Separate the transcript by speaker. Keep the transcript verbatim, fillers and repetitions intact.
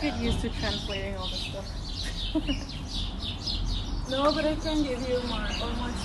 Speaker 1: get used to translating all this stuff.
Speaker 2: No, but I can give you my all my